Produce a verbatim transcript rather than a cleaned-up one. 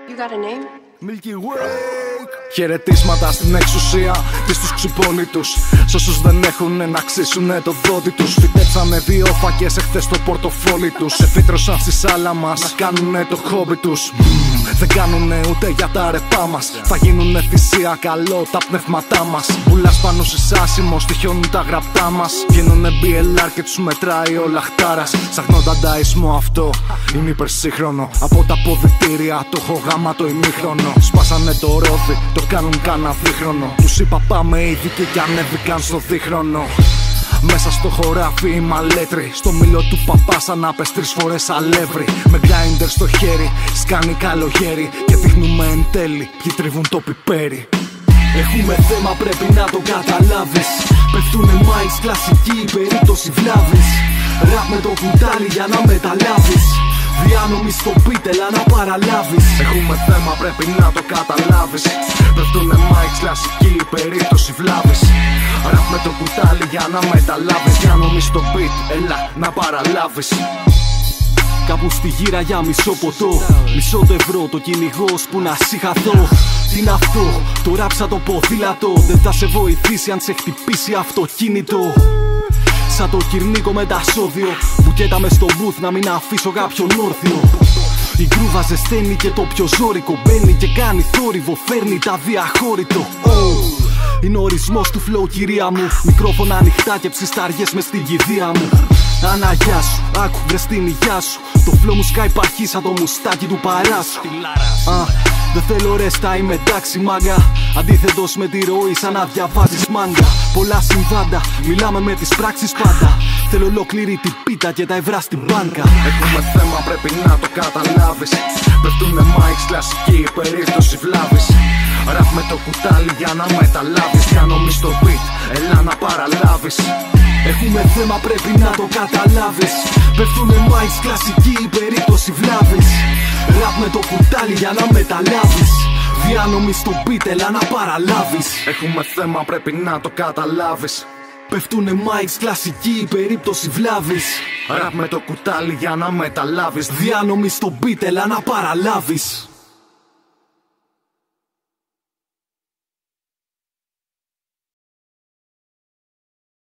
You got a name? Milky Way. Χαιρετίσματα στην εξουσία και στους ξυπόλοιτους, σ' όσους δεν έχουνε να ξύσουνε το δόντι τους. Φυτέψανε δύο φακές εχθές στο πορτοφόλι τους. Εφήτρωσαν στη σάλα μας να κάνουνε το χόμπι τους. Δεν κάνουνε ούτε για τα ρεπά μας. Θα γίνουνε θυσία καλό τα πνεύματά μας. Πουλάς πάνω σε άσημο, στοιχιώνουν τα γραπτά μας. Βγαίνουνε μπι ελ αρ και τους μετράει ο λαχτάρας. Ψάχνω δανταισμό, αυτό είναι υπερσύγχρονο. Από τα ποδητήρια το έχω γάμα το ημίχρονο. Σπάσανε το ρόδι, το κάνουν κάνα δίχρονο. Τους είπα πάμε ήδη και ανέβηκαν στο δίχρονο. Μέσα στο χωράφι οι μαλέτροι, στο μήλο του παπά σαν να πες τρεις φορές αλεύρι. Με γκράιντερ στο χέρι, σκάνει καλογέρι και δείχνουμε εν τέλει ποιοι τρίβουν το πιπέρι. Έχουμε θέμα, πρέπει να το καταλάβεις. Πέφτουνε mics, κλασική περίπτωση βλάβης. Ραπ με το κουτάλι για να μεταλάβεις. Διάνομη στο beat, έλα να παραλάβεις. Έχουμε θέμα, πρέπει να το καταλάβεις. Πέφτουνε mics, κλασική περίπτωση βλάβης. Ραπ με το κουτάλι για να μεταλάβεις. Διάνομη στο beat, έλα να παραλάβεις. Κάπου στη γύρα για μισό ποτό, μισό το ευρώ το κυνηγός που να συγχαθώ. Τι είναι αυτό, το ράψα το ποδήλατο. Δεν θα σε βοηθήσει αν σε χτυπήσει αυτοκίνητο. Σαν το κυρνίκο με τα σόδιο, μπουκέτα μες στο booth να μην αφήσω κάποιον όρθιο. Η γκρούβα ζεσταίνει και το πιο ζόρικο μπαίνει και κάνει θόρυβο, φέρνει τα διαχώρητο. Oh. Είναι ο ορισμός του flow, κυρία μου. Μικρόφωνα ανοιχτά και ψισταριές μες στην κηδεία μου. Αναγιά σου, άκου βρες την υγειά σου. Το flow μου σκάει παχύ σαν το μουστάκι του παράσου. uh, Δεν θέλω ρέστα, είμαι εντάξει μάγκα. Αντίθετος με τη ροή σαν να διαβάζεις μάγκα. Πολλά συμβάντα, μιλάμε με τις πράξεις πάντα. Θέλω ολόκληρη την πίτα και τα ευρά στην μπάνκα. Έχουμε θέμα, πρέπει να το καταλάβεις. Πέφτουνε mics, κλασική περίπτωση βλάβης. Ραπ με το κουτάλι για να μεταλάβεις. Διάνομη στο beat, έλα να παραλάβεις. Έχουμε θέμα, πρέπει να το καταλάβεις. Πέφτουνε mics, κλασική περίπτωση βλάβης. Ραπ με το κουτάλι για να μεταλάβεις. Διάνομη στο beat, έλα να παραλάβεις. Έχουμε θέμα, πρέπει να το καταλάβεις. Πέφτουνε mics, κλασική περίπτωση βλάβης. Ραπ με το κουτάλι για να μεταλάβεις. Διάνομη στο beat, έλα να παραλάβεις.